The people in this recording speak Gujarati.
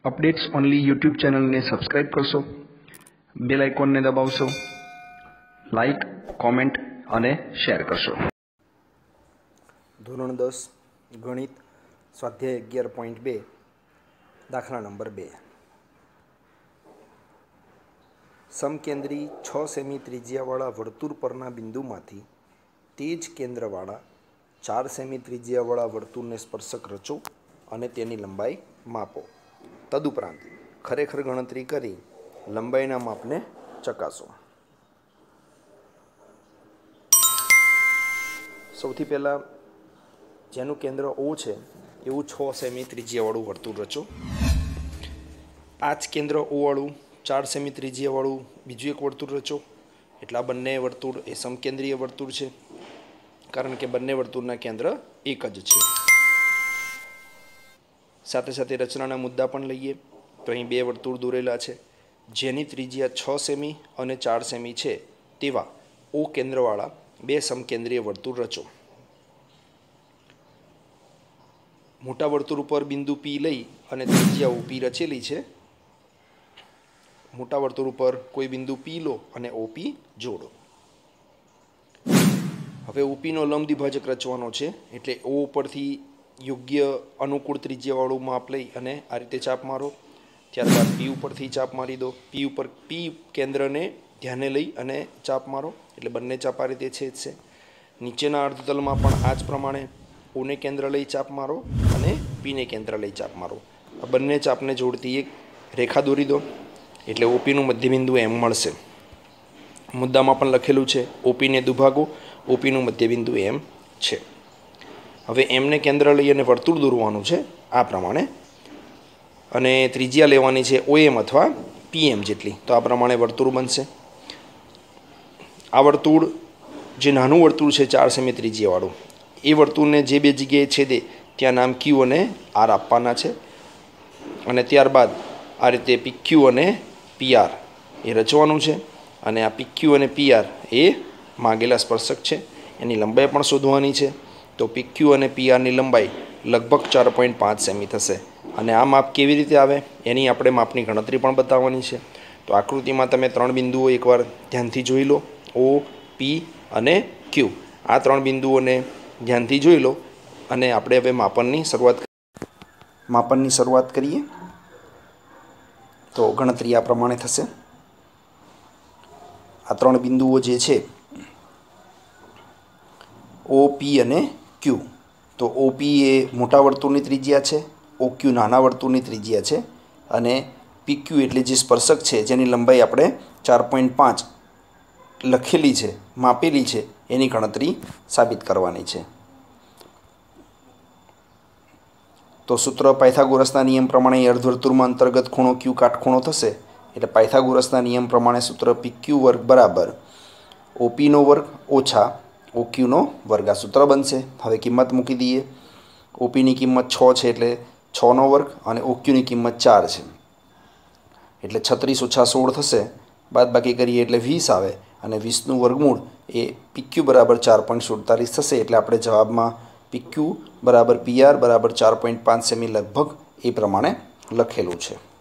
अपडेट्स ओनली यूट्यूब चैनल ने सब्सक्राइब करशो, बेल आइकॉन ने दबावशो, लाइक कॉमेंट अने शेर करशो। धोरण 10 गणित स्वाध्याय 11.2 दाखला नंबर 2 समकेंद्री 6 सेमी त्रिज्यावाळा वर्तुळ परना बिंदुमांथी ते ज केंद्रवाळा 4 सेमी त्रिज्यावाळा वर्तुळने स्पर्शक रचो અને તેની લંબાઈ માપો। તદુપરાંત ખરેખર ગણતરી કરી લંબાઈના માપને ચકાસો। સૌથી પહેલાં જેનું કેન્દ્ર O છે એવું 6 સેમી ત્રિજ્યાવાળું વર્તુળ રચો। આ જ કેન્દ્ર O વાળું 4 સેમી ત્રિજ્યાવાળું બીજું એક વર્તુળ રચો। એટલે આ બંને વર્તુળ એ સમકેન્દ્રીય વર્તુળ છે, કારણ કે બંને વર્તુળના કેન્દ્ર એક જ છે। સાથે સાથે રચનાના મુદ્દા પણ લઈએ તો અહીં બે વર્તુળ દોરેલા છે, જેની ત્રિજ્યા 6 સેમી અને 4 સેમી છે તેવા O કેન્દ્રવાળા બે સમકેન્દ્રીય વર્તુળ રચો। મોટા વર્તુળ ઉપર બિંદુ P લઈ અને ત્રિજ્યા OP રચેલી છે। મોટા વર્તુળ ઉપર કોઈ બિંદુ P લો અને OP જોડો। હવે OP નો લંબ દ્વિભાજક રચવાનો છે, એટલે O પરથી યોગ્ય અનુકૂળ ત્રિજ્યાવાળું માપ લઈ અને આ રીતે ચાપ મારો। ત્યારબાદ P ઉપરથી ચાપ મારી દો। P કેન્દ્રને ધ્યાને લઈ અને ચાપ મારો, એટલે બંને ચાપ આ રીતે છેદશે। નીચેના અર્ધતલમાં પણ આ જ પ્રમાણે O ને કેન્દ્ર લઈ ચાપ મારો અને P ને કેન્દ્ર લઈ ચાપ મારો। આ બંને ચાપને જોડતી એક રેખા દોરી દો, એટલે OP નું મધ્યબિંદુ M મળશે। મુદ્દામાં પણ લખેલું છે OP ને દુભાગો, OP નું મધ્યબિંદુ M છે। હવે M ને કેન્દ્ર લઈ અને વર્તુળ દોરવાનું છે આ પ્રમાણે, અને ત્રિજ્યા લેવાની છે OM અથવા PM જેટલી, તો આ પ્રમાણે વર્તુળ બનશે। આ વર્તુળ જે નાનું વર્તુળ છે 4 સેમી ત્રિજ્યાવાળું, એ વર્તુળને જે બે જગ્યાએ છેદે ત્યાં નામ Q અને R આપવાના છે, અને ત્યારબાદ આ રીતે PQ અને PR એ રચવાનું છે। અને આ PQ અને PR એ માગેલા સ્પર્શક છે, એની લંબાઈ પણ શોધવાની છે। તો PQ અને PR ની લંબાઈ લગભગ 4.5 સેમી થશે, અને આ માપ કેવી રીતે આવે એની આપણે માપની ગણતરી પણ બતાવવાની છે। તો આકૃતિમાં તમે ત્રણ બિંદુઓ એકવાર ધ્યાનથી જોઈ લો, O, P અને Q। આ ત્રણ બિંદુઓને ધ્યાનથી જોઈ લો અને આપણે હવે માપનની શરૂઆત કરીએ। તો ગણતરી આ પ્રમાણે થશે। આ ત્રણ બિંદુઓ જે છે O, P અને Q, તો OP એ મોટા વર્તુળની ત્રિજ્યા છે, OQ નાના વર્તુળની ત્રિજ્યા છે, અને PQ એટલે જે સ્પર્શક છે જેની લંબાઈ આપણે 4.5 લખેલી છે, માપેલી છે, એની ગણતરી સાબિત કરવાની છે। તો સૂત્ર પાયથાગોરસના નિયમ પ્રમાણે અર્ધવર્તુળમાં અંતર્ગત ખૂણો Q કાટખૂણો થશે, એટલે પાયથાગોરસના નિયમ પ્રમાણે સૂત્ર PQ વર્ગ બરાબર OP નો વર્ગ ઓછા OQ નો વર્ગ આ સૂત્ર બનશે। હવે કિંમત મૂકી દઈએ। OP ની કિંમત 6 છે એટલે 6 નો વર્ગ, અને OQ ની કિંમત 4 છે એટલે 36 ઓછા 16 થશે। બાદબાકી કરીએ એટલે 20 આવે, અને 20 નું વર્ગમૂળ એ PQ બરાબર 4.47 થશે। એટલે આપણે જવાબમાં PQ બરાબર PR બરાબર 4.5 સેમી લગભગ એ પ્રમાણે લખેલું છે।